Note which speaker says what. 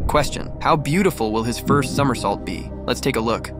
Speaker 1: Question: how beautiful will his first somersault be? Let's take a look.